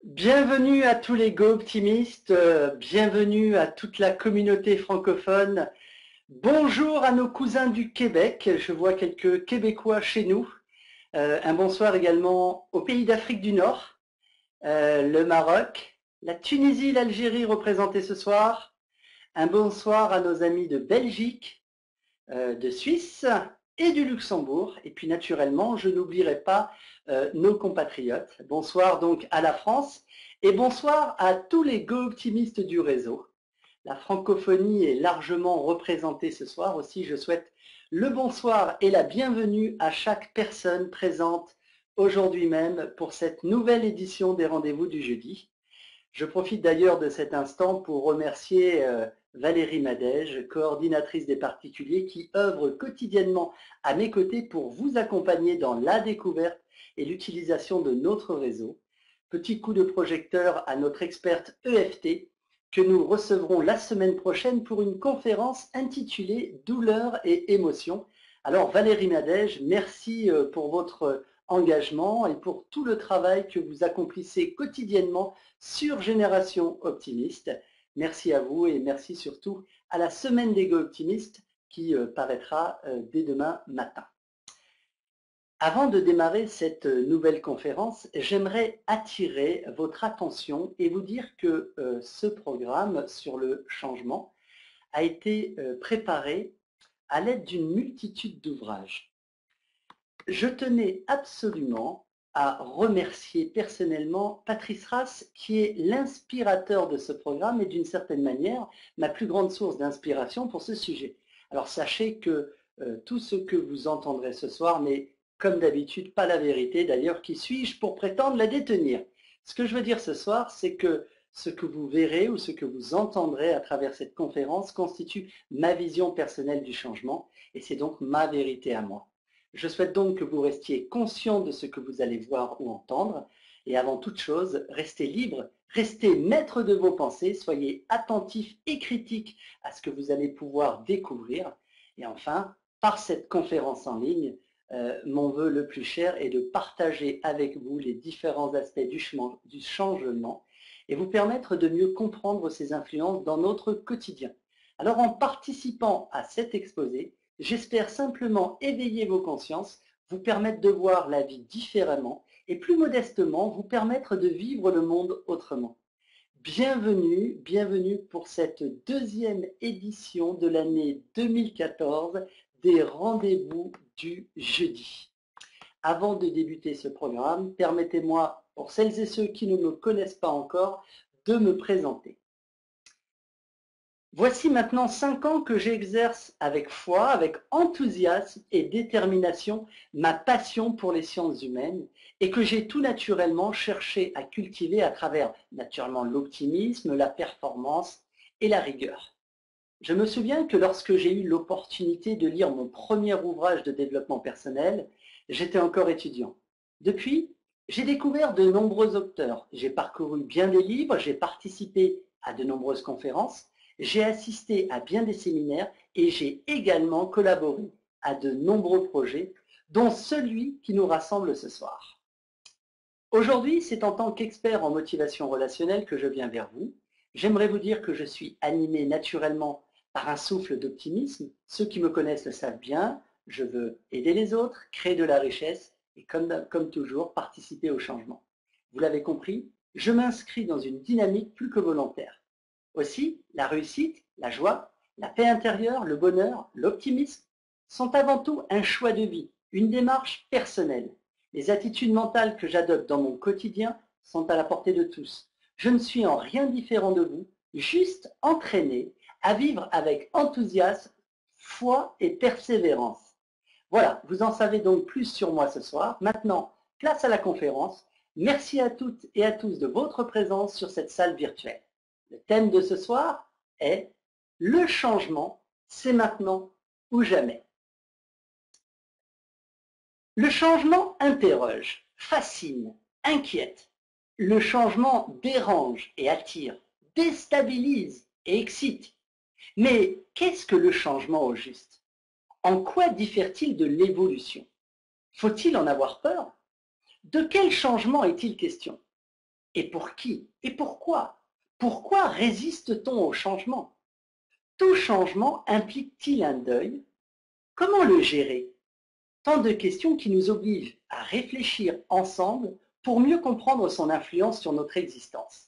Bienvenue à tous les Go optimistes, bienvenue à toute la communauté francophone. Bonjour à nos cousins du Québec, je vois quelques Québécois chez nous. Un bonsoir également aux pays d'Afrique du Nord, le Maroc, la Tunisie, l'Algérie représentées ce soir. Un bonsoir à nos amis de Belgique, de Suisse et du Luxembourg. Et puis naturellement, je n'oublierai pas nos compatriotes. Bonsoir donc à la France et bonsoir à tous les Go optimistes du réseau. La francophonie est largement représentée ce soir aussi. Je souhaite le bonsoir et la bienvenue à chaque personne présente aujourd'hui même pour cette nouvelle édition des rendez-vous du jeudi. Je profite d'ailleurs de cet instant pour remercier Valérie Madège, coordinatrice des particuliers, qui œuvre quotidiennement à mes côtés pour vous accompagner dans la découverte et l'utilisation de notre réseau. Petit coup de projecteur à notre experte EFT, que nous recevrons la semaine prochaine pour une conférence intitulée Douleur et émotion. Alors Valérie Madège, merci pour votre engagement et pour tout le travail que vous accomplissez quotidiennement sur Génération Optimiste. Merci à vous et merci surtout à la Semaine des Go Optimistes qui paraîtra dès demain matin. Avant de démarrer cette nouvelle conférence, j'aimerais attirer votre attention et vous dire que ce programme sur le changement a été préparé à l'aide d'une multitude d'ouvrages. Je tenais absolument à remercier personnellement Patrice Rass, qui est l'inspirateur de ce programme et d'une certaine manière ma plus grande source d'inspiration pour ce sujet. Alors sachez que tout ce que vous entendrez ce soir n'est comme d'habitude pas la vérité. D'ailleurs, qui suis-je pour prétendre la détenir? Ce que je veux dire ce soir, c'est que ce que vous verrez ou ce que vous entendrez à travers cette conférence constitue ma vision personnelle du changement et c'est donc ma vérité à moi. Je souhaite donc que vous restiez conscient de ce que vous allez voir ou entendre et avant toute chose, restez libre, restez maître de vos pensées, soyez attentif et critique à ce que vous allez pouvoir découvrir et enfin, par cette conférence en ligne, mon vœu le plus cher est de partager avec vous les différents aspects du changement et vous permettre de mieux comprendre ces influences dans notre quotidien. Alors en participant à cet exposé, j'espère simplement éveiller vos consciences, vous permettre de voir la vie différemment et plus modestement vous permettre de vivre le monde autrement. Bienvenue, bienvenue pour cette deuxième édition de l'année 2014 des rendez-vous du jeudi. Avant de débuter ce programme, permettez-moi, pour celles et ceux qui ne me connaissent pas encore, de me présenter. Voici maintenant 5 ans que j'exerce avec foi, avec enthousiasme et détermination ma passion pour les sciences humaines et que j'ai tout naturellement cherché à cultiver à travers naturellement l'optimisme, la performance et la rigueur. Je me souviens que lorsque j'ai eu l'opportunité de lire mon premier ouvrage de développement personnel, j'étais encore étudiant. Depuis, j'ai découvert de nombreux auteurs, j'ai parcouru bien des livres, j'ai participé à de nombreuses conférences, j'ai assisté à bien des séminaires et j'ai également collaboré à de nombreux projets, dont celui qui nous rassemble ce soir. Aujourd'hui, c'est en tant qu'expert en motivation relationnelle que je viens vers vous. J'aimerais vous dire que je suis animé naturellement par un souffle d'optimisme. Ceux qui me connaissent le savent bien, je veux aider les autres, créer de la richesse et comme toujours, participer au changement. Vous l'avez compris, je m'inscris dans une dynamique plus que volontaire. Aussi, la réussite, la joie, la paix intérieure, le bonheur, l'optimisme sont avant tout un choix de vie, une démarche personnelle. Les attitudes mentales que j'adopte dans mon quotidien sont à la portée de tous. Je ne suis en rien différent de vous, juste entraîné à vivre avec enthousiasme, foi et persévérance. Voilà, vous en savez donc plus sur moi ce soir. Maintenant, place à la conférence. Merci à toutes et à tous de votre présence sur cette salle virtuelle. Le thème de ce soir est « Le changement, c'est maintenant ou jamais ». Le changement interroge, fascine, inquiète. Le changement dérange et attire, déstabilise et excite. Mais qu'est-ce que le changement au juste? En quoi diffère-t-il de l'évolution? Faut-il en avoir peur? De quel changement est-il question? Et pour qui? Et pourquoi? Pourquoi résiste-t-on au changement? Tout changement implique-t-il un deuil? Comment le gérer? Tant de questions qui nous obligent à réfléchir ensemble pour mieux comprendre son influence sur notre existence.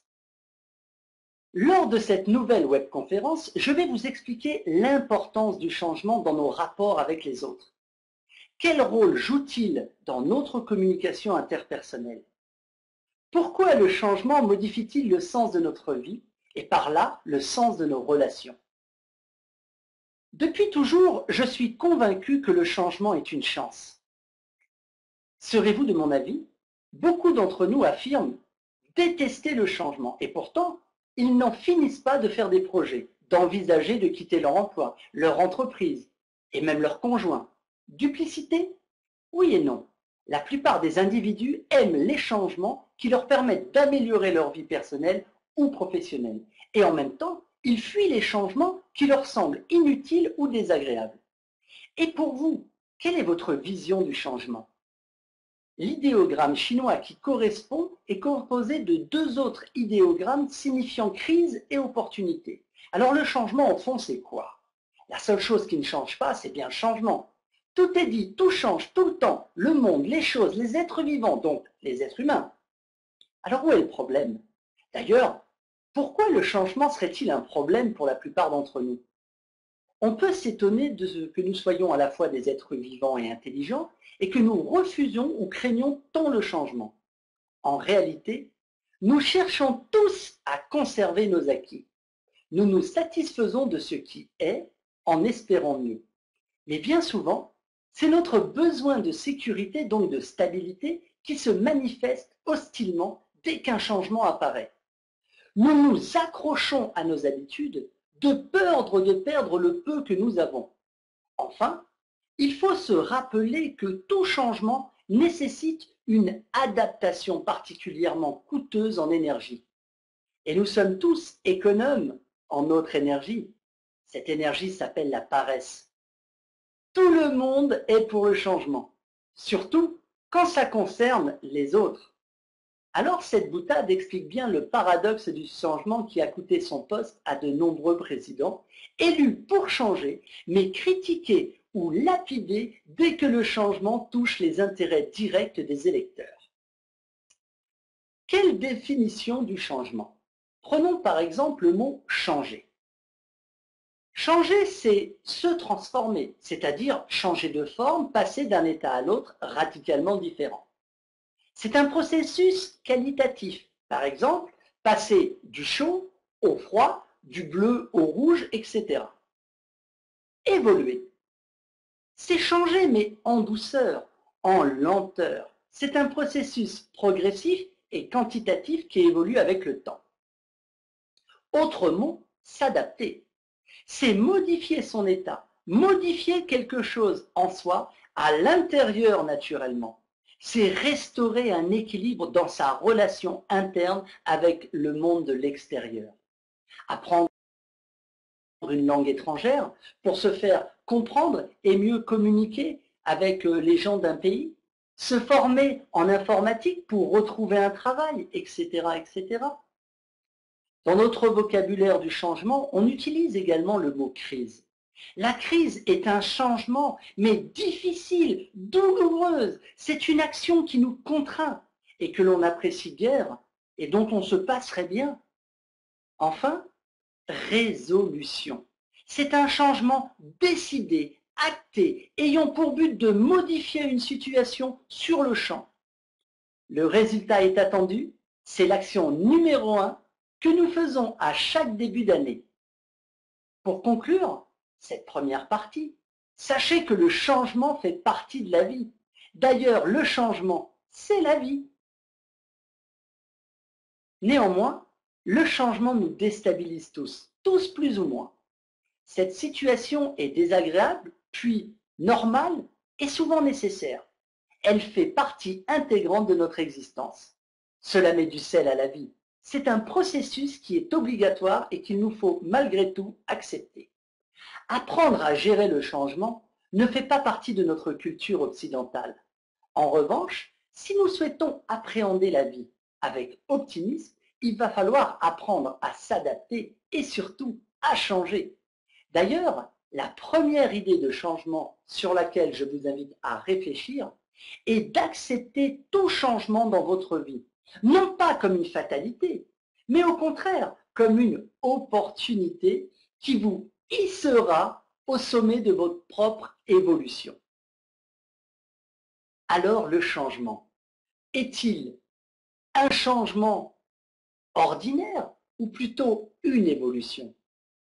Lors de cette nouvelle webconférence, je vais vous expliquer l'importance du changement dans nos rapports avec les autres. Quel rôle joue-t-il dans notre communication interpersonnelle? Pourquoi le changement modifie-t-il le sens de notre vie et par là le sens de nos relations? Depuis toujours, je suis convaincu que le changement est une chance. Serez-vous de mon avis? Beaucoup d'entre nous affirment détester le changement et pourtant, ils n'en finissent pas de faire des projets, d'envisager de quitter leur emploi, leur entreprise et même leur conjoint. Duplicité? Oui et non. La plupart des individus aiment les changements qui leur permettent d'améliorer leur vie personnelle ou professionnelle. Et en même temps, ils fuient les changements qui leur semblent inutiles ou désagréables. Et pour vous, quelle est votre vision du changement? L'idéogramme chinois qui correspond est composé de deux autres idéogrammes signifiant crise et opportunité. Alors le changement, au fond, c'est quoi? La seule chose qui ne change pas, c'est bien le changement. Tout est dit, tout change tout le temps, le monde, les choses, les êtres vivants, donc les êtres humains. Alors où est le problème? D'ailleurs, pourquoi le changement serait-il un problème pour la plupart d'entre nous? On peut s'étonner de ce que nous soyons à la fois des êtres vivants et intelligents et que nous refusions ou craignons tant le changement. En réalité, nous cherchons tous à conserver nos acquis. Nous nous satisfaisons de ce qui est en espérant mieux. Mais bien souvent, c'est notre besoin de sécurité, donc de stabilité, qui se manifeste hostilement dès qu'un changement apparaît. Nous nous accrochons à nos habitudes de peur de perdre le peu que nous avons. Enfin, il faut se rappeler que tout changement nécessite une adaptation particulièrement coûteuse en énergie. Et nous sommes tous économes en notre énergie. Cette énergie s'appelle la paresse. Tout le monde est pour le changement, surtout quand ça concerne les autres. Alors cette boutade explique bien le paradoxe du changement qui a coûté son poste à de nombreux présidents, élus pour changer, mais critiqués ou lapidés dès que le changement touche les intérêts directs des électeurs. Quelle définition du changement? Prenons par exemple le mot changer. Changer, c'est se transformer, c'est-à-dire changer de forme, passer d'un état à l'autre radicalement différent. C'est un processus qualitatif. Par exemple, passer du chaud au froid, du bleu au rouge, etc. Évoluer. C'est changer, mais en douceur, en lenteur. C'est un processus progressif et quantitatif qui évolue avec le temps. Autre mot, s'adapter. C'est modifier son état, modifier quelque chose en soi, à l'intérieur naturellement. C'est restaurer un équilibre dans sa relation interne avec le monde de l'extérieur. Apprendre une langue étrangère pour se faire comprendre et mieux communiquer avec les gens d'un pays. Se former en informatique pour retrouver un travail, etc., etc. Dans notre vocabulaire du changement, on utilise également le mot crise. La crise est un changement, mais difficile, douloureuse. C'est une action qui nous contraint et que l'on apprécie guère et dont on se passerait bien. Enfin, résolution. C'est un changement décidé, acté, ayant pour but de modifier une situation sur le champ. Le résultat est attendu, c'est l'action numéro 1 que nous faisons à chaque début d'année. Pour conclure cette première partie, sachez que le changement fait partie de la vie. D'ailleurs, le changement, c'est la vie. Néanmoins, le changement nous déstabilise tous plus ou moins. Cette situation est désagréable, puis normale et souvent nécessaire. Elle fait partie intégrante de notre existence. Cela met du sel à la vie. C'est un processus qui est obligatoire et qu'il nous faut malgré tout accepter. Apprendre à gérer le changement ne fait pas partie de notre culture occidentale. En revanche, si nous souhaitons appréhender la vie, avec optimisme, il va falloir apprendre à s'adapter et surtout à changer. D'ailleurs, la première idée de changement sur laquelle je vous invite à réfléchir est d'accepter tout changement dans votre vie. Non pas comme une fatalité, mais au contraire comme une opportunité qui vous hissera au sommet de votre propre évolution. Alors le changement, est-il un changement ordinaire ou plutôt une évolution?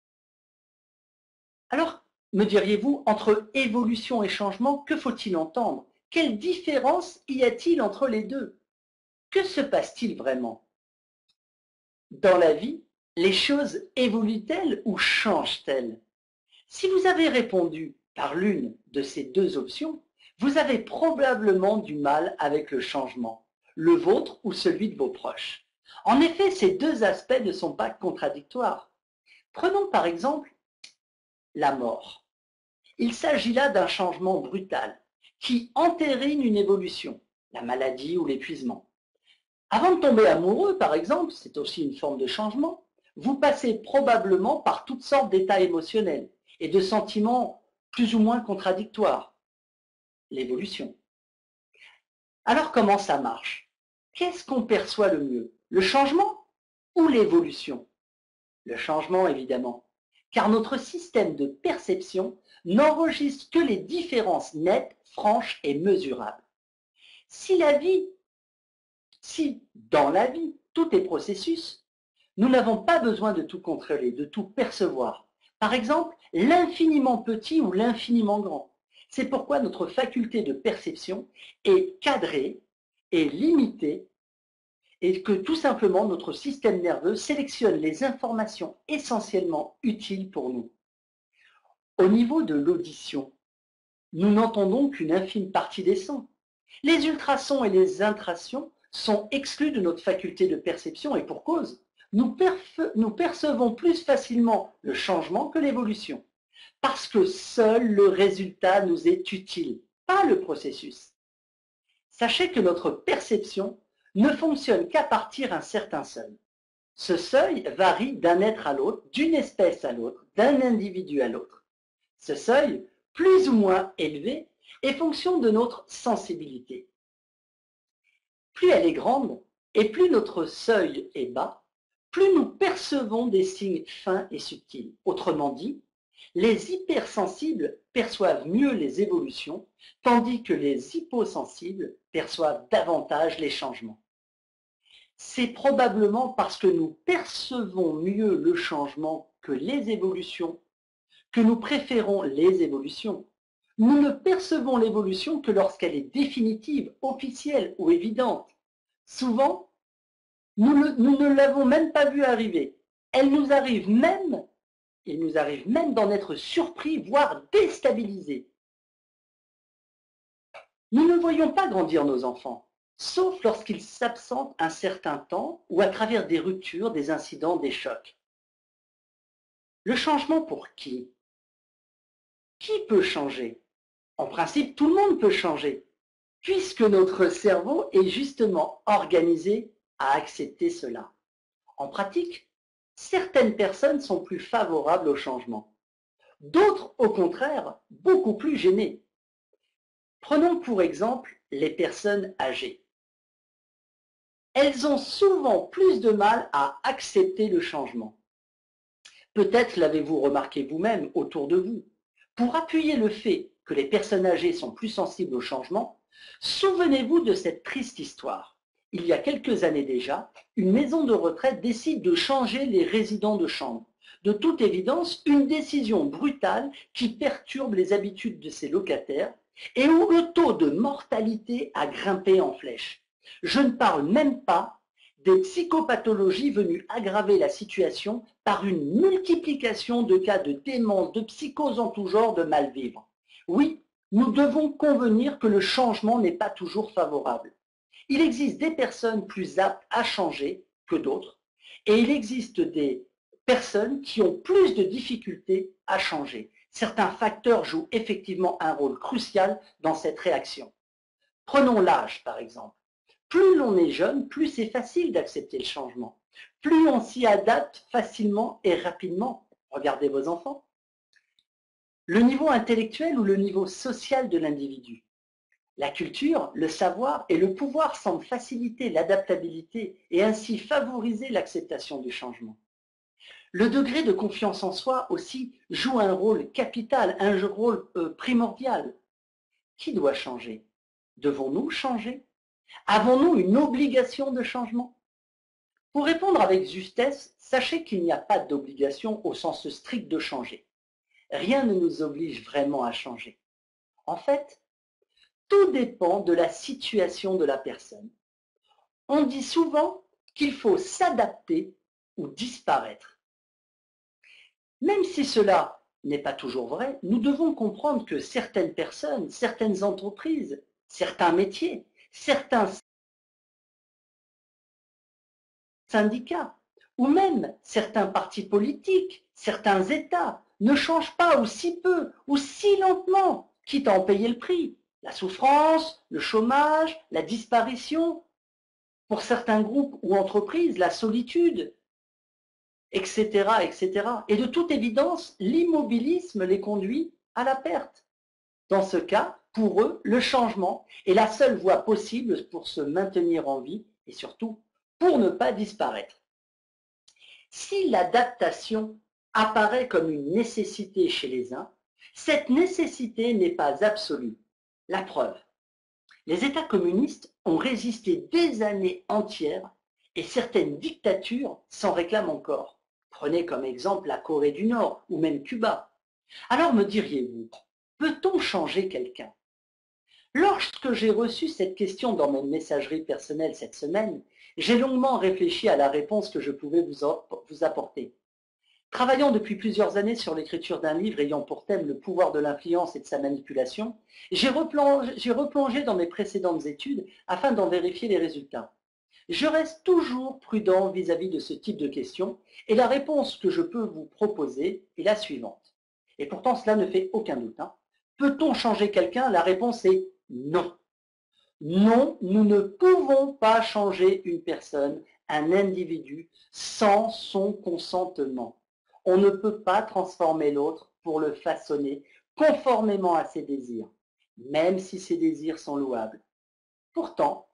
Alors, me diriez-vous, entre évolution et changement, que faut-il entendre? Quelle différence y a-t-il entre les deux? Que se passe-t-il vraiment? Dans la vie, les choses évoluent-elles ou changent-elles? Si vous avez répondu par l'une de ces deux options, vous avez probablement du mal avec le changement, le vôtre ou celui de vos proches. En effet, ces deux aspects ne sont pas contradictoires. Prenons par exemple la mort. Il s'agit là d'un changement brutal qui entérine une évolution, la maladie ou l'épuisement. Avant de tomber amoureux, par exemple, c'est aussi une forme de changement, vous passez probablement par toutes sortes d'états émotionnels et de sentiments plus ou moins contradictoires. L'évolution. Alors comment ça marche? Qu'est-ce qu'on perçoit le mieux? Le changement ou l'évolution? Le changement, évidemment, car notre système de perception n'enregistre que les différences nettes, franches et mesurables. Si dans la vie, tout est processus, nous n'avons pas besoin de tout contrôler, de tout percevoir. Par exemple, l'infiniment petit ou l'infiniment grand. C'est pourquoi notre faculté de perception est cadrée et limitée et que tout simplement notre système nerveux sélectionne les informations essentiellement utiles pour nous. Au niveau de l'audition, nous n'entendons qu'une infime partie des sons. Les ultrasons et les intrasons sont exclus de notre faculté de perception et pour cause, nous percevons plus facilement le changement que l'évolution, parce que seul le résultat nous est utile, pas le processus. Sachez que notre perception ne fonctionne qu'à partir d'un certain seuil. Ce seuil varie d'un être à l'autre, d'une espèce à l'autre, d'un individu à l'autre. Ce seuil, plus ou moins élevé, est fonction de notre sensibilité. Plus elle est grande et plus notre seuil est bas, plus nous percevons des signes fins et subtils. Autrement dit, les hypersensibles perçoivent mieux les évolutions, tandis que les hyposensibles perçoivent davantage les changements. C'est probablement parce que nous percevons mieux le changement que les évolutions que nous préférons les évolutions. Nous ne percevons l'évolution que lorsqu'elle est définitive, officielle ou évidente. Souvent, nous ne l'avons même pas vue arriver. Il nous arrive même d'en être surpris, voire déstabilisés. Nous ne voyons pas grandir nos enfants, sauf lorsqu'ils s'absentent un certain temps ou à travers des ruptures, des incidents, des chocs. Le changement pour qui? Qui peut changer? En principe, tout le monde peut changer, puisque notre cerveau est justement organisé à accepter cela. En pratique, certaines personnes sont plus favorables au changement, d'autres, au contraire, beaucoup plus gênées. Prenons pour exemple les personnes âgées. Elles ont souvent plus de mal à accepter le changement. Peut-être l'avez-vous remarqué vous-même autour de vous. Pour appuyer le fait que les personnes âgées sont plus sensibles au changement, souvenez-vous de cette triste histoire. Il y a quelques années déjà, une maison de retraite décide de changer les résidents de chambre. De toute évidence, une décision brutale qui perturbe les habitudes de ses locataires et où le taux de mortalité a grimpé en flèche. Je ne parle même pas des psychopathologies venues aggraver la situation par une multiplication de cas de démence, de psychose en tout genre, de mal-vivre. Oui, nous devons convenir que le changement n'est pas toujours favorable. Il existe des personnes plus aptes à changer que d'autres, et il existe des personnes qui ont plus de difficultés à changer. Certains facteurs jouent effectivement un rôle crucial dans cette réaction. Prenons l'âge, par exemple. Plus l'on est jeune, plus c'est facile d'accepter le changement. Plus on s'y adapte facilement et rapidement. Regardez vos enfants. Le niveau intellectuel ou le niveau social de l'individu. La culture, le savoir et le pouvoir semblent faciliter l'adaptabilité et ainsi favoriser l'acceptation du changement. Le degré de confiance en soi aussi joue un rôle capital, un rôle primordial. Qui doit changer? Devons-nous changer? Avons-nous une obligation de changement? Pour répondre avec justesse, sachez qu'il n'y a pas d'obligation au sens strict de changer. Rien ne nous oblige vraiment à changer. En fait, tout dépend de la situation de la personne. On dit souvent qu'il faut s'adapter ou disparaître. Même si cela n'est pas toujours vrai, nous devons comprendre que certaines personnes, certaines entreprises, certains métiers, certains syndicats, ou même certains partis politiques, certains États, ne changent pas ou si peu, ou si lentement, quitte à en payer le prix. La souffrance, le chômage, la disparition, pour certains groupes ou entreprises, la solitude, etc., etc. Et de toute évidence, l'immobilisme les conduit à la perte. Dans ce cas, pour eux, le changement est la seule voie possible pour se maintenir en vie et surtout pour ne pas disparaître. Si l'adaptation apparaît comme une nécessité chez les uns, cette nécessité n'est pas absolue. La preuve, les États communistes ont résisté des années entières et certaines dictatures s'en réclament encore. Prenez comme exemple la Corée du Nord ou même Cuba. Alors me diriez-vous, peut-on changer quelqu'un? Lorsque j'ai reçu cette question dans mes messageries personnelles cette semaine, j'ai longuement réfléchi à la réponse que je pouvais vous apporter. Travaillant depuis plusieurs années sur l'écriture d'un livre ayant pour thème le pouvoir de l'influence et de sa manipulation, j'ai replongé dans mes précédentes études afin d'en vérifier les résultats. Je reste toujours prudent vis-à-vis de ce type de questions et la réponse que je peux vous proposer est la suivante. Et pourtant cela ne fait aucun doute. Peut-on changer quelqu'un? La réponse est non. Non, nous ne pouvons pas changer une personne, un individu, sans son consentement. On ne peut pas transformer l'autre pour le façonner conformément à ses désirs, même si ses désirs sont louables. Pourtant,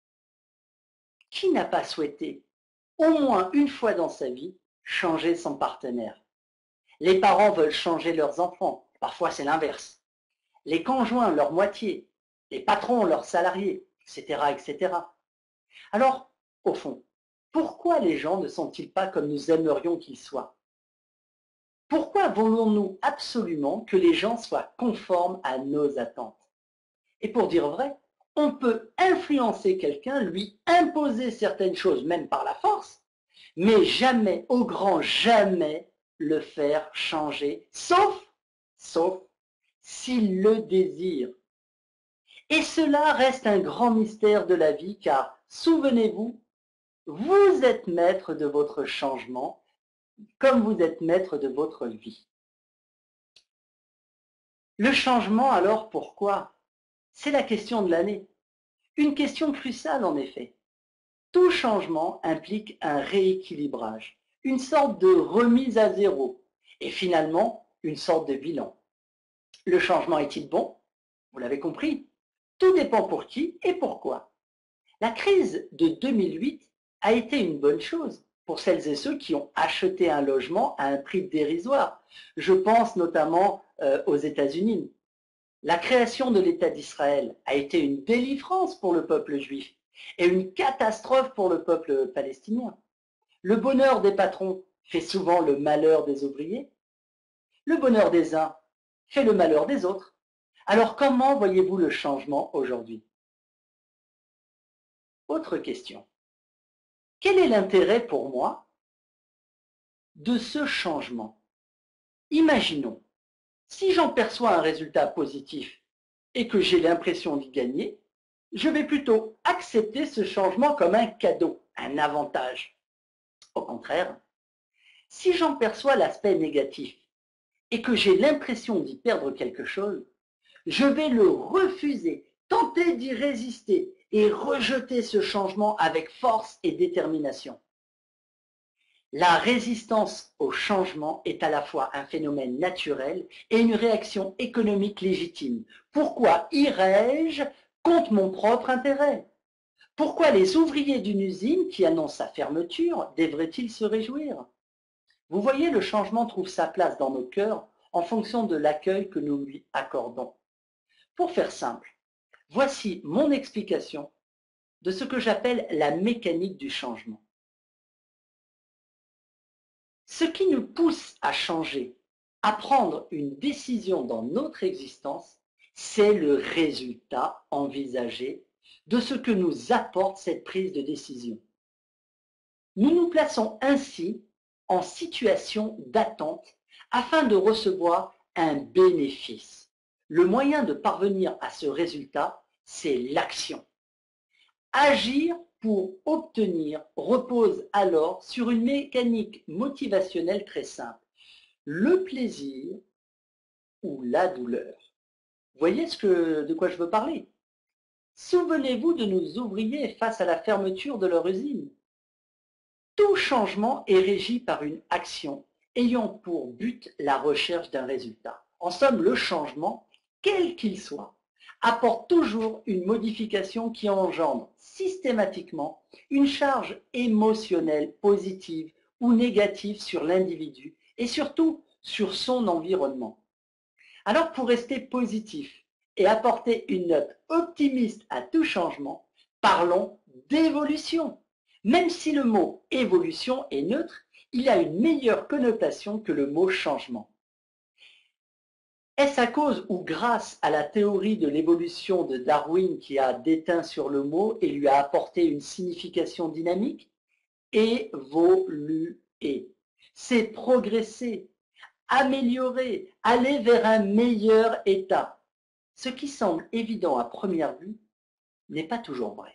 qui n'a pas souhaité, au moins une fois dans sa vie, changer son partenaire? Les parents veulent changer leurs enfants, parfois c'est l'inverse. Les conjoints, leur moitié, les patrons, leurs salariés, etc., etc. Alors, au fond, pourquoi les gens ne sont-ils pas comme nous aimerions qu'ils soient? Pourquoi voulons-nous absolument que les gens soient conformes à nos attentes? Et pour dire vrai, on peut influencer quelqu'un, lui imposer certaines choses, même par la force, mais jamais, au grand jamais, le faire changer, sauf s'il le désire. Et cela reste un grand mystère de la vie, car, souvenez-vous, vous êtes maître de votre changement, comme vous êtes maître de votre vie. Le changement, alors, pourquoi? C'est la question de l'année. Une question cruciale, en effet. Tout changement implique un rééquilibrage, une sorte de remise à zéro, et finalement, une sorte de bilan. Le changement est-il bon? Vous l'avez compris. Tout dépend pour qui et pourquoi. La crise de 2008 a été une bonne chose pour celles et ceux qui ont acheté un logement à un prix dérisoire. Je pense notamment aux États-Unis. La création de l'État d'Israël a été une délivrance pour le peuple juif et une catastrophe pour le peuple palestinien. Le bonheur des patrons fait souvent le malheur des ouvriers. Le bonheur des uns fait le malheur des autres. Alors comment voyez-vous le changement aujourd'hui? Autre question. Quel est l'intérêt pour moi de ce changement? Imaginons, si j'en perçois un résultat positif et que j'ai l'impression d'y gagner, je vais plutôt accepter ce changement comme un cadeau, un avantage. Au contraire, si j'en perçois l'aspect négatif et que j'ai l'impression d'y perdre quelque chose, je vais le refuser, tenter d'y résister et rejeter ce changement avec force et détermination. La résistance au changement est à la fois un phénomène naturel et une réaction économique légitime. Pourquoi irais-je contre mon propre intérêt? Pourquoi les ouvriers d'une usine qui annonce sa fermeture devraient-ils se réjouir? Vous voyez, le changement trouve sa place dans nos cœurs en fonction de l'accueil que nous lui accordons. Pour faire simple, voici mon explication de ce que j'appelle la mécanique du changement. Ce qui nous pousse à changer, à prendre une décision dans notre existence, c'est le résultat envisagé de ce que nous apporte cette prise de décision. Nous nous plaçons ainsi en situation d'attente afin de recevoir un bénéfice. Le moyen de parvenir à ce résultat, c'est l'action. Agir pour obtenir repose alors sur une mécanique motivationnelle très simple. Le plaisir ou la douleur. Vous voyez de quoi je veux parler? Souvenez-vous de nos ouvriers face à la fermeture de leur usine. Tout changement est régi par une action ayant pour but la recherche d'un résultat. En somme, le changement, quel qu'il soit, apporte toujours une modification qui engendre systématiquement une charge émotionnelle positive ou négative sur l'individu et surtout sur son environnement. Alors pour rester positif et apporter une note optimiste à tout changement, parlons d'évolution. Même si le mot évolution est neutre, il a une meilleure connotation que le mot changement. Est-ce à cause ou grâce à la théorie de l'évolution de Darwin qui a déteint sur le mot et lui a apporté une signification dynamique? Évoluer, c'est progresser, améliorer, aller vers un meilleur état. Ce qui semble évident à première vue n'est pas toujours vrai.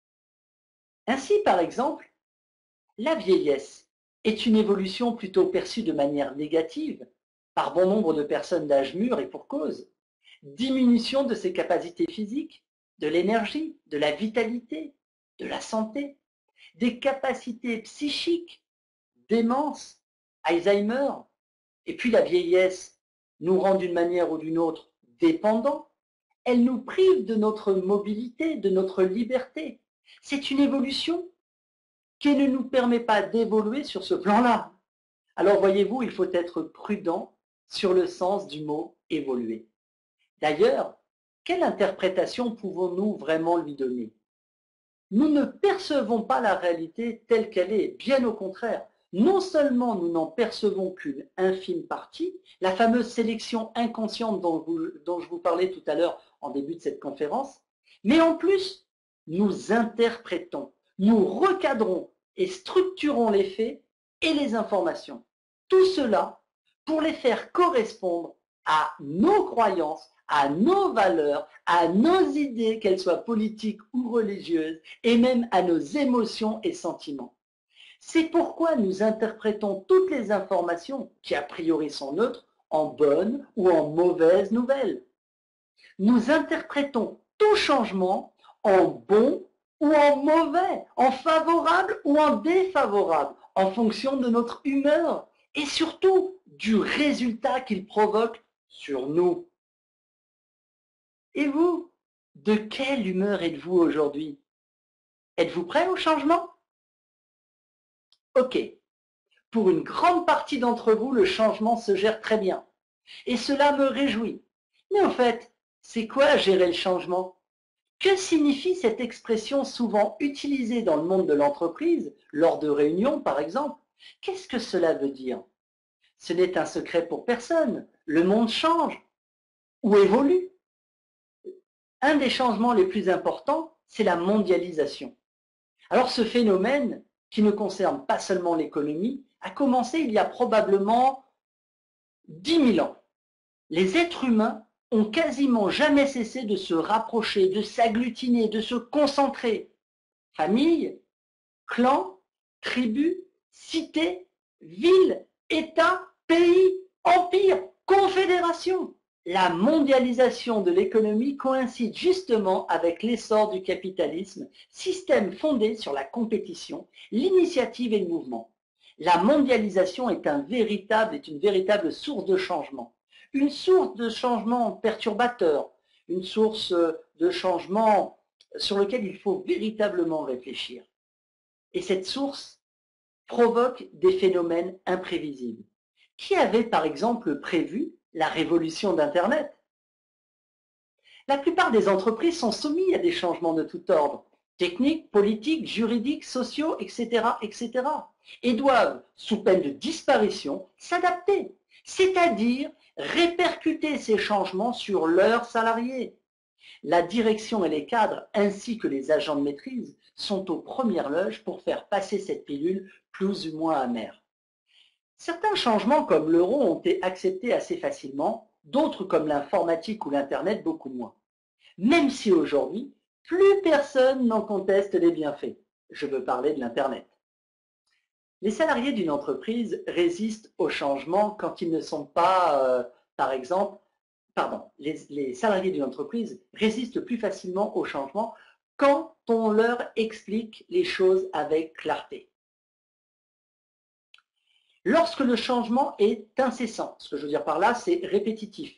Ainsi, par exemple, la vieillesse est une évolution plutôt perçue de manière négative par bon nombre de personnes d'âge mûr et pour cause. Diminution de ses capacités physiques, de l'énergie, de la vitalité, de la santé, des capacités psychiques, démence, Alzheimer, et puis la vieillesse nous rend d'une manière ou d'une autre dépendants, elle nous prive de notre mobilité, de notre liberté. C'est une évolution qui ne nous permet pas d'évoluer sur ce plan-là. Alors voyez-vous, il faut être prudent sur le sens du mot évoluer. D'ailleurs, quelle interprétation pouvons-nous vraiment lui donner? Nous ne percevons pas la réalité telle qu'elle est, bien au contraire. Non seulement nous n'en percevons qu'une infime partie, la fameuse sélection inconsciente dont je vous parlais tout à l'heure en début de cette conférence, mais en plus, nous interprétons, nous recadrons et structurons les faits et les informations. Tout cela pour les faire correspondre à nos croyances, à nos valeurs, à nos idées, qu'elles soient politiques ou religieuses, et même à nos émotions et sentiments. C'est pourquoi nous interprétons toutes les informations, qui a priori sont neutres, en bonnes ou en mauvaises nouvelles. Nous interprétons tout changement en bon ou en mauvais, en favorable ou en défavorable, en fonction de notre humeur et surtout du résultat qu'il provoque sur nous. Et vous, de quelle humeur êtes-vous aujourd'hui? Êtes-vous prêt au changement? Ok. Pour une grande partie d'entre vous, le changement se gère très bien. Et cela me réjouit. Mais en fait, c'est quoi gérer le changement? Que signifie cette expression souvent utilisée dans le monde de l'entreprise, lors de réunions par exemple? Qu'est-ce que cela veut dire? Ce n'est un secret pour personne. Le monde change ou évolue. Un des changements les plus importants, c'est la mondialisation. Alors ce phénomène, qui ne concerne pas seulement l'économie, a commencé il y a probablement 10 000 ans. Les êtres humains ont quasiment jamais cessé de se rapprocher, de s'agglutiner, de se concentrer. Famille, clan, tribu, cité, ville, État, pays, empire, confédération. La mondialisation de l'économie coïncide justement avec l'essor du capitalisme, système fondé sur la compétition, l'initiative et le mouvement. La mondialisation est une véritable source de changement. Une source de changement perturbateur, une source de changement sur lequel il faut véritablement réfléchir. Et cette source provoque des phénomènes imprévisibles. Qui avait par exemple prévu la révolution d'Internet? La plupart des entreprises sont soumises à des changements de tout ordre, techniques, politiques, juridiques, sociaux, etc., etc., et doivent, sous peine de disparition, s'adapter, c'est-à-dire répercuter ces changements sur leurs salariés. La direction et les cadres, ainsi que les agents de maîtrise, sont aux premières loges pour faire passer cette pilule plus ou moins amère. Certains changements comme l'euro ont été acceptés assez facilement, d'autres comme l'informatique ou l'Internet beaucoup moins. Même si aujourd'hui, plus personne n'en conteste les bienfaits. Je veux parler de l'Internet. Les salariés d'une entreprise résistent au changement quand ils ne sont pas, par exemple, les salariés d'une entreprise résistent plus facilement au changement quand on leur explique les choses avec clarté. Lorsque le changement est incessant, ce que je veux dire par là, c'est répétitif.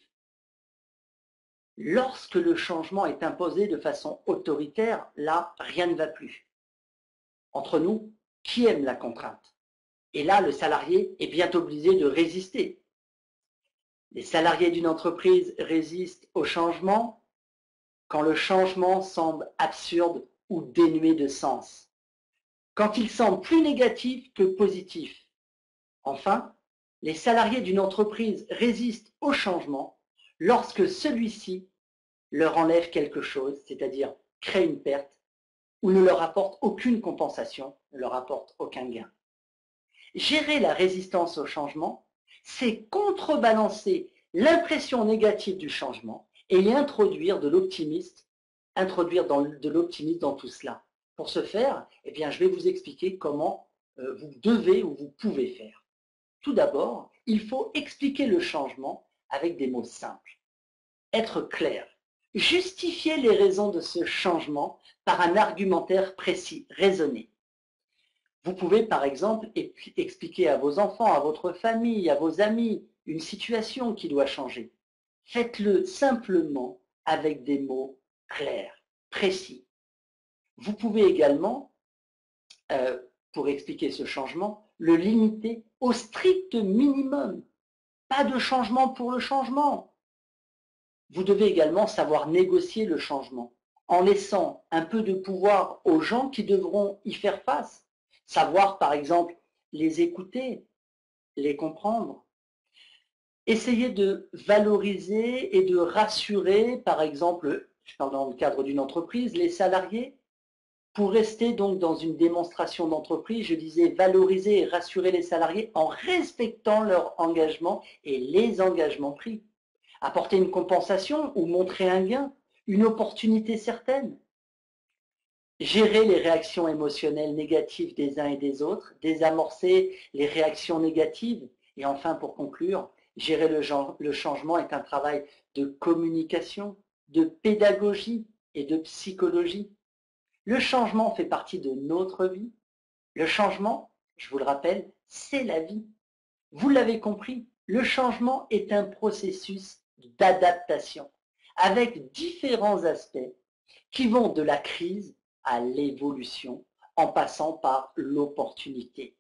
Lorsque le changement est imposé de façon autoritaire, là, rien ne va plus. Entre nous, qui aime la contrainte? Et là, le salarié est bien obligé de résister. Les salariés d'une entreprise résistent au changement quand le changement semble absurde ou dénué de sens, quand il semble plus négatif que positif. Enfin, les salariés d'une entreprise résistent au changement lorsque celui-ci leur enlève quelque chose, c'est-à-dire crée une perte, ou ne leur apporte aucune compensation, ne leur apporte aucun gain. Gérer la résistance au changement, c'est contrebalancer l'impression négative du changement et y introduire de l'optimisme, dans tout cela. Pour ce faire, eh bien, je vais vous expliquer comment vous devez ou vous pouvez faire. Tout d'abord, il faut expliquer le changement avec des mots simples. Être clair. Justifier les raisons de ce changement par un argumentaire précis, raisonné. Vous pouvez par exemple expliquer à vos enfants, à votre famille, à vos amis, une situation qui doit changer. Faites-le simplement avec des mots clairs, précis. Vous pouvez également, pour expliquer ce changement, le limiter au strict minimum. Pas de changement pour le changement. Vous devez également savoir négocier le changement en laissant un peu de pouvoir aux gens qui devront y faire face. Savoir, par exemple, les écouter, les comprendre. Essayer de valoriser et de rassurer, par exemple, je parle dans le cadre d'une entreprise, les salariés. Pour rester donc dans une démonstration d'entreprise, je disais valoriser et rassurer les salariés en respectant leur engagement et les engagements pris. Apporter une compensation ou montrer un gain, une opportunité certaine. Gérer les réactions émotionnelles négatives des uns et des autres, désamorcer les réactions négatives. Et enfin, pour conclure, gérer le changement est un travail de communication, de pédagogie et de psychologie. Le changement fait partie de notre vie. Le changement, je vous le rappelle, c'est la vie. Vous l'avez compris, le changement est un processus d'adaptation avec différents aspects qui vont de la crise à l'évolution en passant par l'opportunité.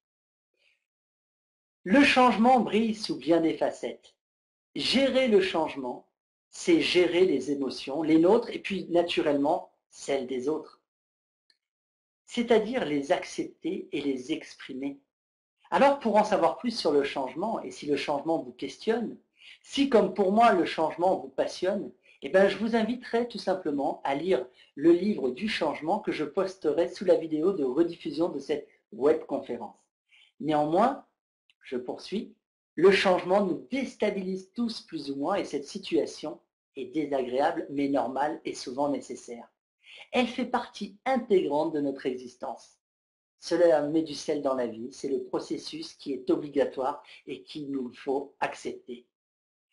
Le changement brille sous bien des facettes. Gérer le changement, c'est gérer les émotions, les nôtres et puis naturellement celles des autres. C'est-à-dire les accepter et les exprimer. Alors pour en savoir plus sur le changement, et si le changement vous questionne, si comme pour moi le changement vous passionne, eh bien, je vous inviterai tout simplement à lire le livre du changement que je posterai sous la vidéo de rediffusion de cette webconférence. Néanmoins, je poursuis, le changement nous déstabilise tous plus ou moins et cette situation est désagréable mais normale et souvent nécessaire. Elle fait partie intégrante de notre existence. Cela met du sel dans la vie, c'est le processus qui est obligatoire et qu'il nous faut accepter.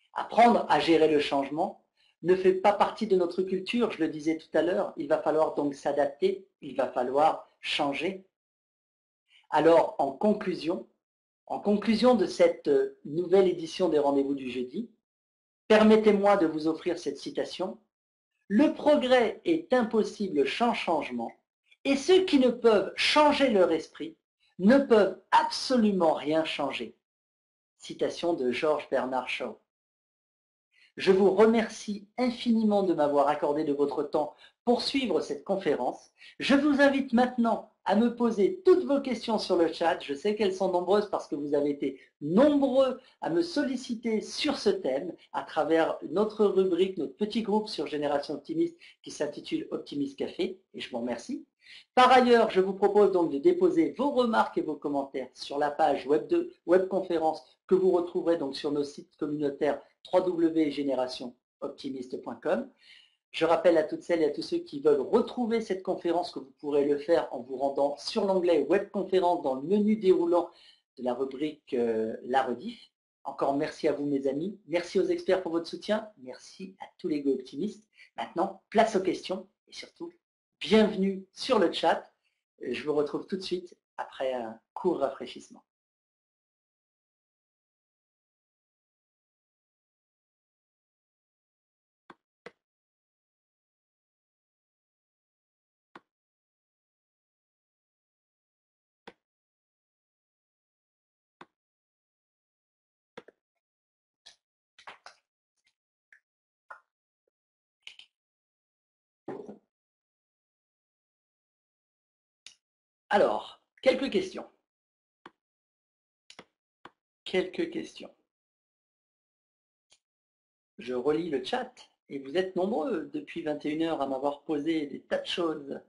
Apprendre à gérer le changement ne fait pas partie de notre culture, je le disais tout à l'heure, il va falloir donc s'adapter, il va falloir changer. Alors, en conclusion de cette nouvelle édition des Rendez-vous du jeudi, permettez-moi de vous offrir cette citation. Le progrès est impossible sans changement, et ceux qui ne peuvent changer leur esprit ne peuvent absolument rien changer. Citation de George Bernard Shaw. Je vous remercie infiniment de m'avoir accordé de votre temps pour suivre cette conférence. Je vous invite maintenant à me poser toutes vos questions sur le chat. Je sais qu'elles sont nombreuses parce que vous avez été nombreux à me solliciter sur ce thème à travers notre rubrique, notre petit groupe sur Génération Optimiste qui s'intitule Optimist Café, et je vous remercie. Par ailleurs, je vous propose donc de déposer vos remarques et vos commentaires sur la page webconférence que vous retrouverez donc sur nos sites communautaires www.generationoptimiste.com. Je rappelle à toutes celles et à tous ceux qui veulent retrouver cette conférence que vous pourrez le faire en vous rendant sur l'onglet webconférence dans le menu déroulant de la rubrique La Rediff. Encore merci à vous mes amis, merci aux experts pour votre soutien, merci à tous les go-optimistes. Maintenant, place aux questions et surtout, bienvenue sur le chat. Je vous retrouve tout de suite après un court rafraîchissement. Alors, quelques questions. Je relis le chat et vous êtes nombreux depuis 21h à m'avoir posé des tas de choses.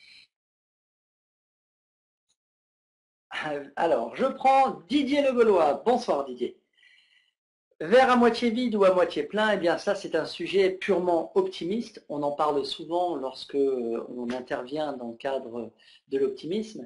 Alors, je prends Didier Le Gaulois. Bonsoir Didier. Verre à moitié vide ou à moitié plein, eh bien ça c'est un sujet purement optimiste. On en parle souvent lorsque on intervient dans le cadre de l'optimisme.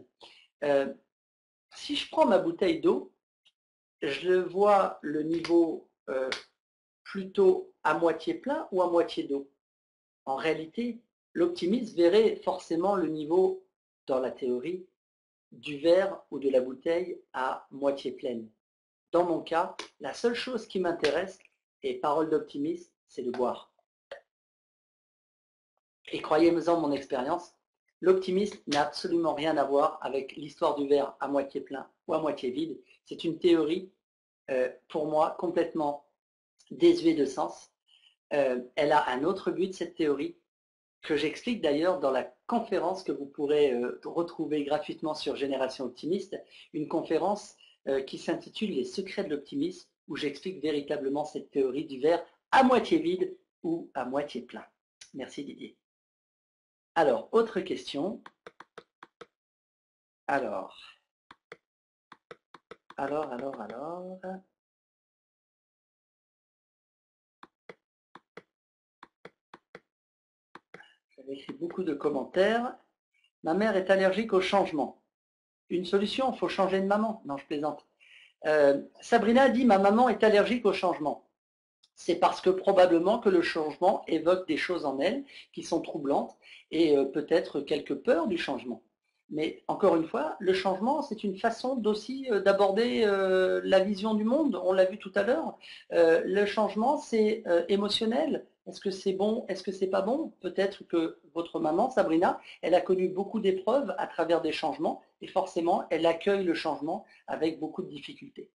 Si je prends ma bouteille d'eau, je vois le niveau plutôt à moitié plein ou à moitié d'eau. En réalité, l'optimiste verrait forcément le niveau, dans la théorie, du verre ou de la bouteille à moitié pleine. Dans mon cas, la seule chose qui m'intéresse, et parole d'optimiste, c'est de boire. Et croyez-moi mon expérience, l'optimisme n'a absolument rien à voir avec l'histoire du verre à moitié plein ou à moitié vide. C'est une théorie, pour moi, complètement désuée de sens. Elle a un autre but, cette théorie, que j'explique d'ailleurs dans la conférence que vous pourrez retrouver gratuitement sur Génération Optimiste, une conférence qui s'intitule Les secrets de l'optimisme, où j'explique véritablement cette théorie du verre à moitié vide ou à moitié plein. Merci Didier. Alors, autre question. Alors. J'avais écrit beaucoup de commentaires. Ma mère est allergique au changement. Une solution, il faut changer de maman. Non, je plaisante. Sabrina dit, ma maman est allergique au changement. C'est parce que probablement que le changement évoque des choses en elle qui sont troublantes et peut-être quelques peurs du changement. Mais encore une fois, le changement, c'est une façon aussi d'aborder la vision du monde. On l'a vu tout à l'heure. Le changement, c'est émotionnel. Est-ce que c'est bon? Est-ce que c'est pas bon? Peut-être que votre maman, Sabrina, elle a connu beaucoup d'épreuves à travers des changements et forcément, elle accueille le changement avec beaucoup de difficultés.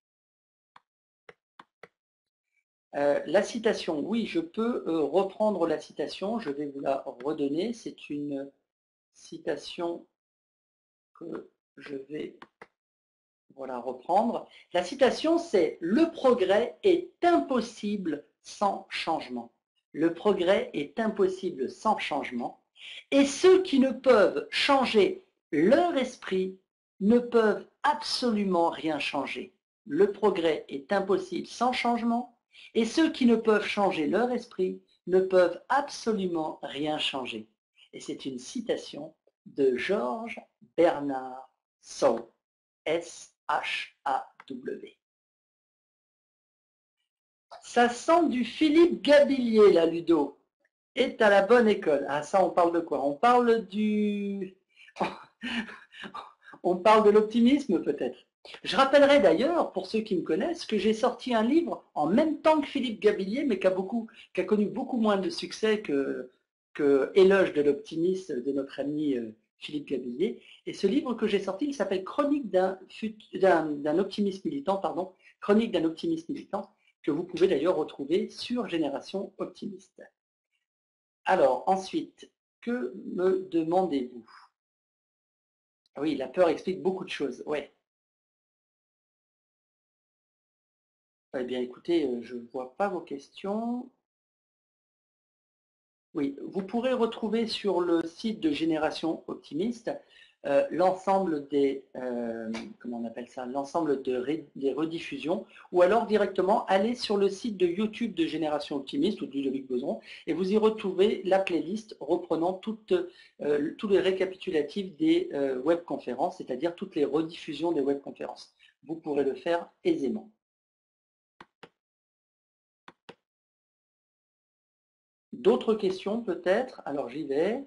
La citation, oui, je peux reprendre la citation, je vais vous la redonner. C'est une citation que je vais reprendre. La citation, c'est « Le progrès est impossible sans changement ». Le progrès est impossible sans changement. Et ceux qui ne peuvent changer leur esprit ne peuvent absolument rien changer. Le progrès est impossible sans changement. Et ceux qui ne peuvent changer leur esprit ne peuvent absolument rien changer. Et c'est une citation de George Bernard Shaw, S-H-A-W. Ça sent du Philippe Gabillier, là, Ludo. Est à la bonne école. Ah, ça, on parle de quoi? On parle du... On parle de l'optimisme, peut-être. Je rappellerai d'ailleurs, pour ceux qui me connaissent, que j'ai sorti un livre en même temps que Philippe Gabillier, mais qui a connu beaucoup moins de succès que Éloge de l'optimisme de notre ami Philippe Gabillier. Et ce livre que j'ai sorti, il s'appelle Chronique d'un optimiste militant, pardon, Chronique d'un optimiste militant, que vous pouvez d'ailleurs retrouver sur Génération Optimiste. Alors, ensuite, que me demandez-vous? Oui, la peur explique beaucoup de choses, ouais. Eh bien, écoutez, je ne vois pas vos questions. Oui, vous pourrez retrouver sur le site de Génération Optimiste l'ensemble comment on appelle ça, l'ensemble des rediffusions, ou alors directement aller sur le site de YouTube de Génération Optimiste ou de Ludovic Beson, et vous y retrouvez la playlist reprenant tous les récapitulatifs des webconférences, c'est-à-dire toutes les rediffusions des webconférences. Vous pourrez le faire aisément. D'autres questions peut-être? Alors j'y vais.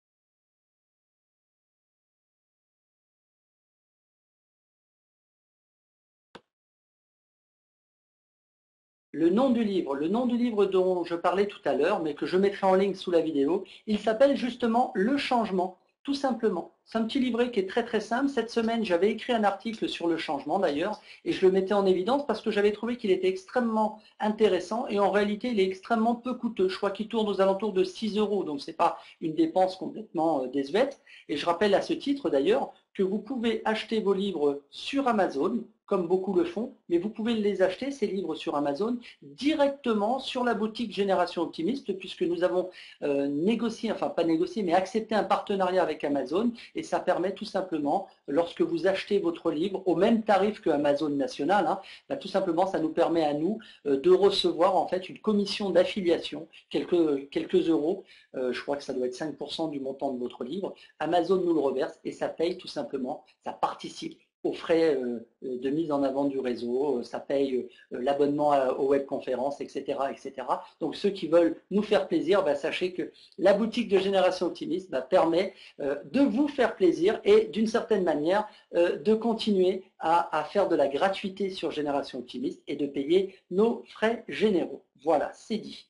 Le nom du livre dont je parlais tout à l'heure, mais que je mettrai en ligne sous la vidéo, il s'appelle justement Le changement, tout simplement. C'est un petit livret qui est très très simple. Cette semaine, j'avais écrit un article sur le changement d'ailleurs, et je le mettais en évidence parce que j'avais trouvé qu'il était extrêmement intéressant, et en réalité, il est extrêmement peu coûteux. Je crois qu'il tourne aux alentours de 6 €, donc ce n'est pas une dépense complètement désuète. Et je rappelle à ce titre d'ailleurs que vous pouvez acheter vos livres sur Amazon, comme beaucoup le font, mais vous pouvez les acheter, ces livres sur Amazon, directement sur la boutique Génération Optimiste, puisque nous avons négocié, enfin pas négocié, mais accepté un partenariat avec Amazon, et ça permet tout simplement, lorsque vous achetez votre livre au même tarif que Amazon National, hein, bah, tout simplement ça nous permet à nous de recevoir en fait une commission d'affiliation, quelques euros, je crois que ça doit être 5% du montant de votre livre. Amazon nous le reverse et ça paye tout simplement, ça participe aux frais de mise en avant du réseau, ça paye l'abonnement aux webconférences, etc., etc. Donc ceux qui veulent nous faire plaisir, bah, sachez que la boutique de Génération Optimiste bah, permet de vous faire plaisir et d'une certaine manière de continuer à faire de la gratuité sur Génération Optimiste et de payer nos frais généraux. Voilà, c'est dit.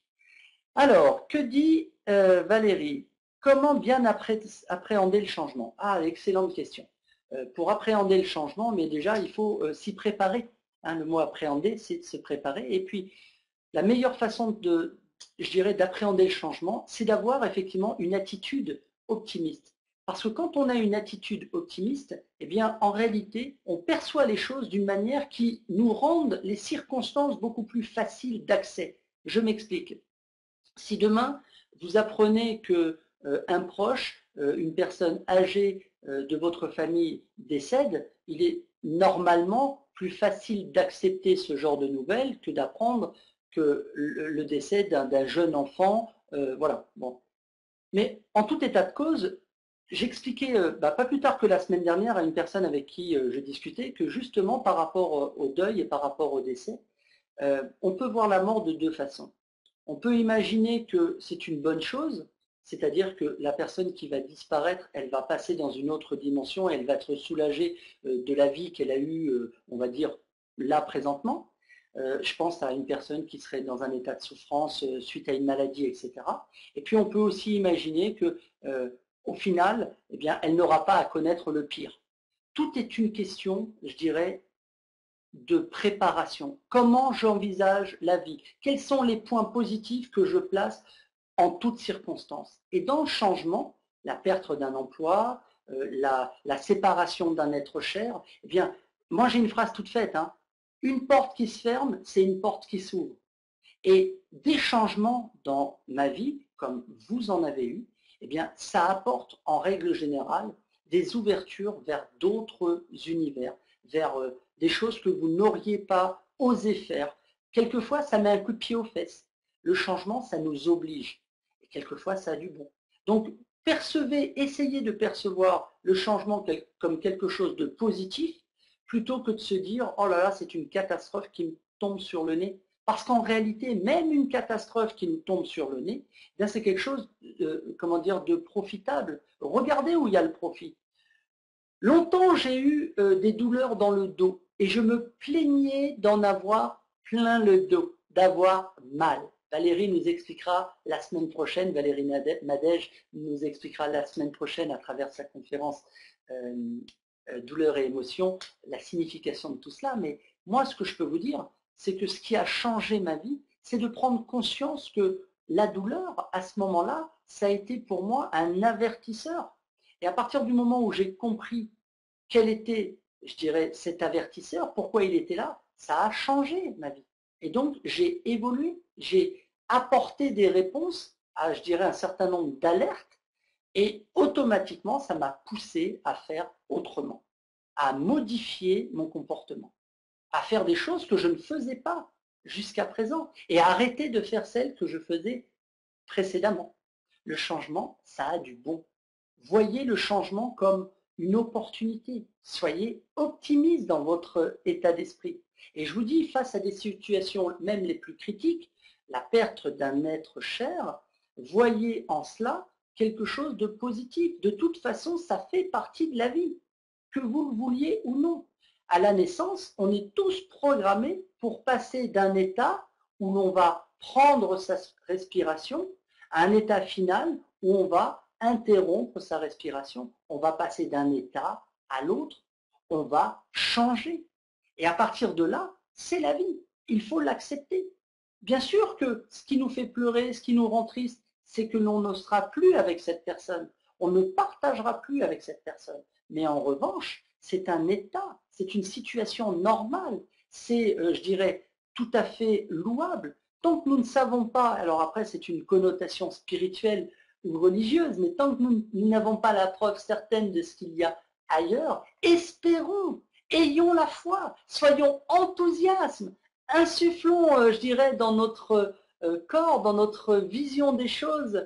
Alors, que dit Valérie? Comment bien appréhender le changement? Ah, excellente question. Pour appréhender le changement, mais déjà, il faut s'y préparer. Hein, le mot appréhender, c'est de se préparer. Et puis, la meilleure façon je dirais, d'appréhender le changement, c'est d'avoir effectivement une attitude optimiste. Parce que quand on a une attitude optimiste, eh bien, en réalité, on perçoit les choses d'une manière qui nous rende les circonstances beaucoup plus faciles d'accès. Je m'explique. Si demain, vous apprenez que un proche, une personne âgée de votre famille décède, il est normalement plus facile d'accepter ce genre de nouvelles que d'apprendre que le décès d'un jeune enfant, voilà. Bon. Mais en tout état de cause, j'expliquais bah, pas plus tard que la semaine dernière à une personne avec qui je discutais que justement par rapport au deuil et par rapport au décès, on peut voir la mort de deux façons. On peut imaginer que c'est une bonne chose, c'est-à-dire que la personne qui va disparaître, elle va passer dans une autre dimension, elle va être soulagée de la vie qu'elle a eue, on va dire, là présentement. Je pense à une personne qui serait dans un état de souffrance suite à une maladie, etc. Et puis on peut aussi imaginer que, au final, eh bien, elle n'aura pas à connaître le pire. Tout est une question, je dirais, de préparation. Comment j'envisage la vie? Quels sont les points positifs que je place en toutes circonstances? Et dans le changement, la perte d'un emploi, la séparation d'un être cher, eh bien, moi j'ai une phrase toute faite, hein. Une porte qui se ferme, c'est une porte qui s'ouvre. Et des changements dans ma vie, comme vous en avez eu, eh bien, ça apporte en règle générale des ouvertures vers d'autres univers, vers des choses que vous n'auriez pas osé faire. Quelquefois, ça met un coup de pied aux fesses. Le changement, ça nous oblige. Et quelquefois, ça a du bon. Donc, essayez de percevoir le changement comme quelque chose de positif, plutôt que de se dire, oh là là, c'est une catastrophe qui me tombe sur le nez. Parce qu'en réalité, même une catastrophe qui nous tombe sur le nez, bien c'est quelque chose, comment dire, de profitable. Regardez où il y a le profit. Longtemps, j'ai eu des douleurs dans le dos et je me plaignais d'en avoir plein le dos, d'avoir mal. Valérie nous expliquera la semaine prochaine, Valérie Madège nous expliquera la semaine prochaine à travers sa conférence douleur et émotion, la signification de tout cela. Mais moi, ce que je peux vous dire, c'est que ce qui a changé ma vie, c'est de prendre conscience que la douleur, à ce moment-là, ça a été pour moi un avertisseur. Et à partir du moment où j'ai compris quel était, je dirais, cet avertisseur, pourquoi il était là, ça a changé ma vie. Et donc, j'ai évolué, j'ai apporté des réponses à, je dirais, un certain nombre d'alertes et automatiquement, ça m'a poussé à faire autrement, à modifier mon comportement, à faire des choses que je ne faisais pas jusqu'à présent et à arrêter de faire celles que je faisais précédemment. Le changement, ça a du bon. Voyez le changement comme une opportunité. Soyez optimiste dans votre état d'esprit. Et je vous dis, face à des situations même les plus critiques, la perte d'un être cher, voyez en cela quelque chose de positif. De toute façon, ça fait partie de la vie, que vous le vouliez ou non. À la naissance, on est tous programmés pour passer d'un état où l'on va prendre sa respiration à un état final où on va interrompre sa respiration. On va passer d'un état à l'autre, on va changer. Et à partir de là, c'est la vie. Il faut l'accepter. Bien sûr que ce qui nous fait pleurer, ce qui nous rend triste, c'est que l'on ne sera plus avec cette personne. On ne partagera plus avec cette personne. Mais en revanche, c'est un état, c'est une situation normale. C'est, je dirais, tout à fait louable. Tant que nous ne savons pas, alors après c'est une connotation spirituelle ou religieuse, mais tant que nous n'avons pas la preuve certaine de ce qu'il y a ailleurs, espérons, ayons la foi, soyons enthousiastes, insufflons, je dirais, dans notre corps, dans notre vision des choses,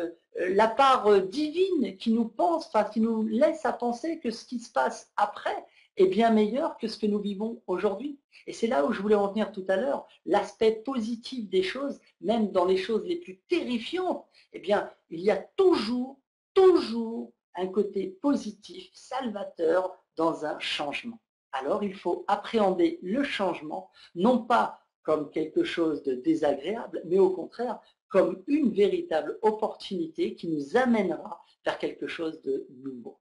la part divine qui nous pense, enfin qui nous laisse à penser que ce qui se passe après est bien meilleur que ce que nous vivons aujourd'hui. Et c'est là où je voulais en venir tout à l'heure, l'aspect positif des choses, même dans les choses les plus terrifiantes, eh bien, il y a toujours, toujours un côté positif, salvateur dans un changement. Alors, il faut appréhender le changement, non pas comme quelque chose de désagréable, mais au contraire, comme une véritable opportunité qui nous amènera vers quelque chose de nouveau.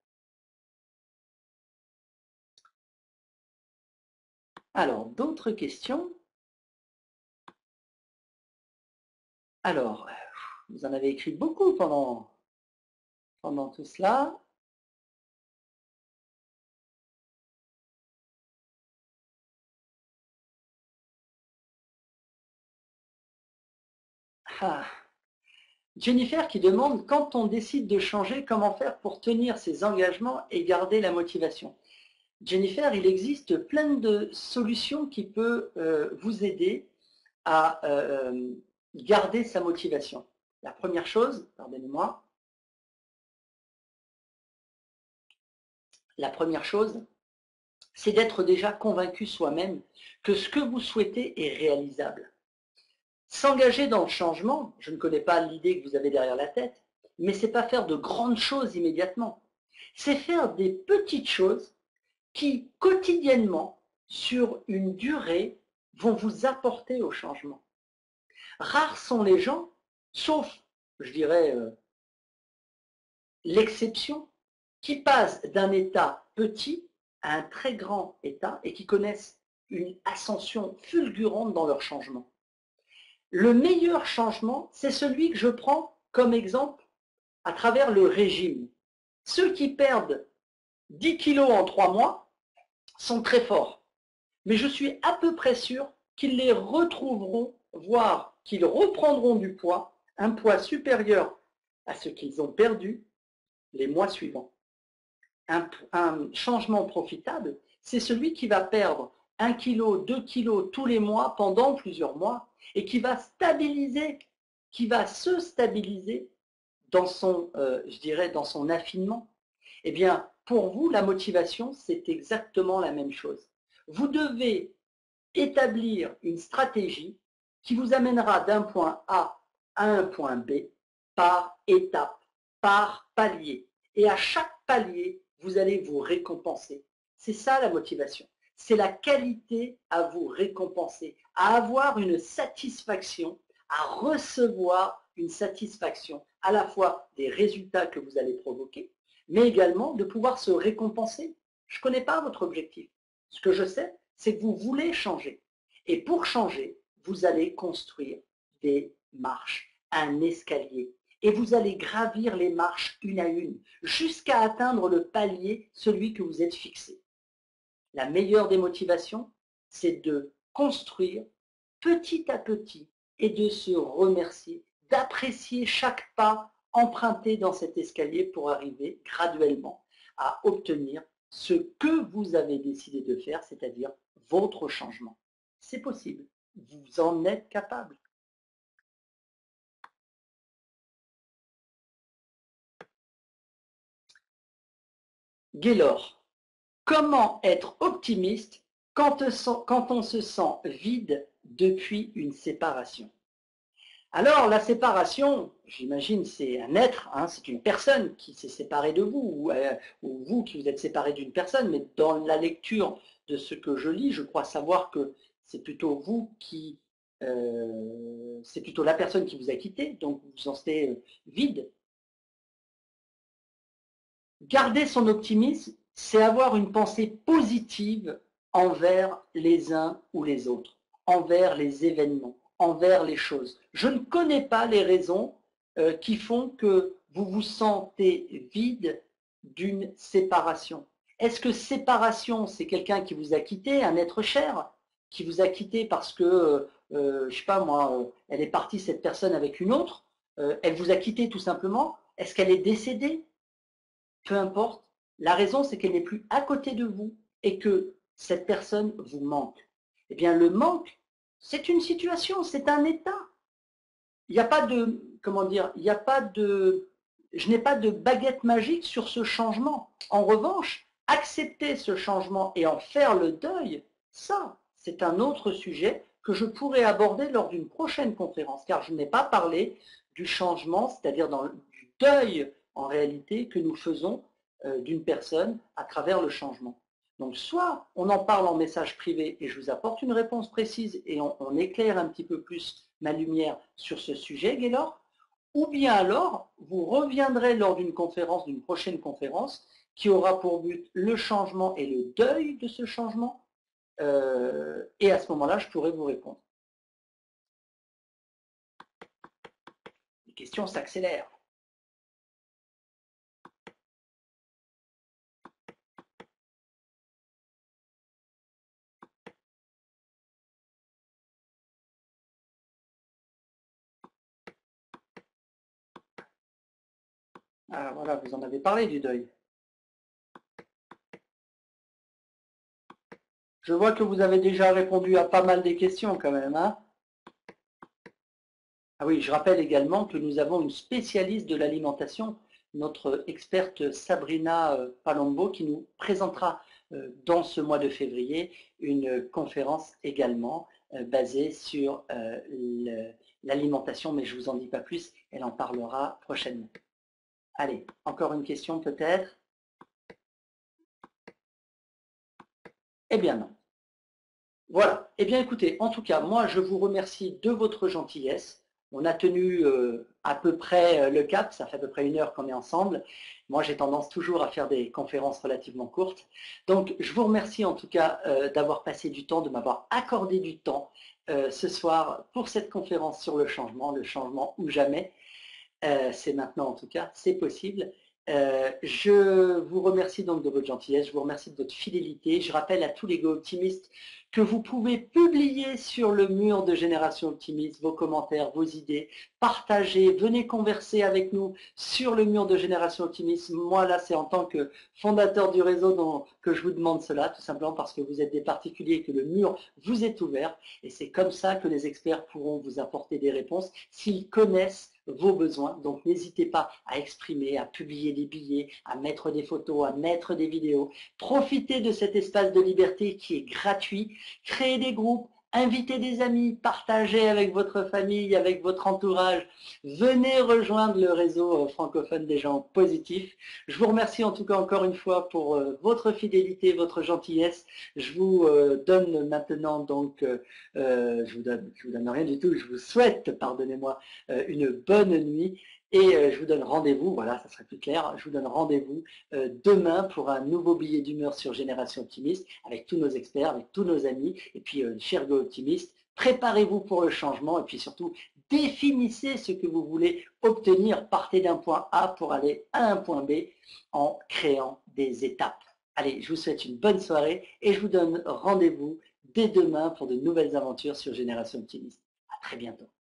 Alors, d'autres questions? Alors, vous en avez écrit beaucoup pendant tout cela. Ah. Jennifer qui demande, quand on décide de changer, comment faire pour tenir ses engagements et garder la motivation? Jennifer, il existe plein de solutions qui peuvent vous aider à garder sa motivation. La première chose, pardonnez-moi, la première chose, c'est d'être déjà convaincu soi-même que ce que vous souhaitez est réalisable. S'engager dans le changement, je ne connais pas l'idée que vous avez derrière la tête, mais ce n'est pas faire de grandes choses immédiatement. C'est faire des petites choses qui, quotidiennement, sur une durée, vont vous apporter au changement. Rares sont les gens, sauf, je dirais, l'exception, qui passent d'un état petit à un très grand état et qui connaissent une ascension fulgurante dans leur changement. Le meilleur changement, c'est celui que je prends comme exemple à travers le régime. Ceux qui perdent 10 kilos en 3 mois sont très forts. Mais je suis à peu près sûr qu'ils les retrouveront, voire qu'ils reprendront du poids, un poids supérieur à ce qu'ils ont perdu les mois suivants. Un changement profitable, c'est celui qui va perdre 1 kg, 2 kilos tous les mois pendant plusieurs mois et qui va stabiliser, qui va se stabiliser dans son, je dirais, dans son affinement. Eh bien, pour vous, la motivation, c'est exactement la même chose. Vous devez établir une stratégie qui vous amènera d'un point A à un point B par étape, par palier. Et à chaque palier, vous allez vous récompenser. C'est ça la motivation. C'est la qualité à vous récompenser, à avoir une satisfaction, à recevoir une satisfaction à la fois des résultats que vous allez provoquer, mais également de pouvoir se récompenser. Je ne connais pas votre objectif. Ce que je sais, c'est que vous voulez changer. Et pour changer, vous allez construire des marches, un escalier. Et vous allez gravir les marches une à une, jusqu'à atteindre le palier, celui que vous êtes fixé. La meilleure des motivations, c'est de construire petit à petit et de se remercier, d'apprécier chaque pas emprunté dans cet escalier pour arriver graduellement à obtenir ce que vous avez décidé de faire, c'est-à-dire votre changement. C'est possible, vous en êtes capable. Gaylor, comment être optimiste quand on se sent vide depuis une séparation? Alors, la séparation, j'imagine, c'est un être, hein, c'est une personne qui s'est séparée de vous, ou vous qui vous êtes séparé d'une personne, mais dans la lecture de ce que je lis, je crois savoir que c'est plutôt vous qui, c'est plutôt la personne qui vous a quitté, donc vous vous sentez vide. Garder son optimisme, c'est avoir une pensée positive envers les uns ou les autres, envers les événements, envers les choses. Je ne connais pas les raisons qui font que vous vous sentez vide d'une séparation. Est-ce que séparation, c'est quelqu'un qui vous a quitté, un être cher, qui vous a quitté parce que, je ne sais pas moi, elle est partie cette personne avec une autre, elle vous a quitté tout simplement, est-ce qu'elle est décédée? Peu importe, la raison c'est qu'elle n'est plus à côté de vous et que cette personne vous manque. Eh bien le manque, c'est une situation, c'est un état. Il n'y a pas de, comment dire, il n'y a pas de, je n'ai pas de baguette magique sur ce changement. En revanche, accepter ce changement et en faire le deuil, ça, c'est un autre sujet que je pourrais aborder lors d'une prochaine conférence, car je n'ai pas parlé du changement, c'est-à-dire du deuil en réalité que nous faisons d'une personne à travers le changement. Donc soit on en parle en message privé et je vous apporte une réponse précise et on éclaire un petit peu plus ma lumière sur ce sujet, Gaylor, ou bien alors vous reviendrez lors d'une conférence, d'une prochaine conférence, qui aura pour but le changement et le deuil de ce changement, et à ce moment-là, je pourrai vous répondre. Les questions s'accélèrent. Ah, voilà, vous en avez parlé du deuil. Je vois que vous avez déjà répondu à pas mal des questions quand même, hein. Ah oui, je rappelle également que nous avons une spécialiste de l'alimentation, notre experte Sabrina Palombo, qui nous présentera dans ce mois de février une conférence également basée sur l'alimentation, mais je ne vous en dis pas plus, elle en parlera prochainement. Allez, encore une question peut-être? Eh bien non. Voilà. Eh bien écoutez, en tout cas, moi je vous remercie de votre gentillesse. On a tenu à peu près le cap, ça fait à peu près 1 heure qu'on est ensemble. Moi j'ai tendance toujours à faire des conférences relativement courtes. Donc je vous remercie en tout cas d'avoir passé du temps, de m'avoir accordé du temps ce soir pour cette conférence sur le changement ou jamais. C'est maintenant en tout cas, c'est possible. Je vous remercie donc de votre gentillesse, je vous remercie de votre fidélité. Je rappelle à tous les Go optimistes que vous pouvez publier sur le mur de Génération Optimiste vos commentaires, vos idées, partagez, venez converser avec nous sur le mur de Génération Optimiste. Moi là, c'est en tant que fondateur du réseau que je vous demande cela, tout simplement parce que vous êtes des particuliers et que le mur vous est ouvert. Et c'est comme ça que les experts pourront vous apporter des réponses s'ils connaissent vos besoins. Donc n'hésitez pas à exprimer, à publier des billets, à mettre des photos, à mettre des vidéos. Profitez de cet espace de liberté qui est gratuit. Créez des groupes, Invitez des amis, partagez avec votre famille, avec votre entourage. Venez rejoindre le réseau francophone des gens positifs. Je vous remercie en tout cas encore une fois pour votre fidélité, votre gentillesse. Je vous donne maintenant donc, je vous donne rien du tout, je vous souhaite, pardonnez-moi, une bonne nuit. Et je vous donne rendez-vous, voilà, ça serait plus clair, je vous donne rendez-vous demain pour un nouveau billet d'humeur sur Génération Optimiste, avec tous nos experts, avec tous nos amis, et puis cher Go Optimiste, préparez-vous pour le changement, et puis surtout, définissez ce que vous voulez obtenir, partez d'un point A pour aller à un point B en créant des étapes. Allez, je vous souhaite une bonne soirée, et je vous donne rendez-vous dès demain pour de nouvelles aventures sur Génération Optimiste. À très bientôt.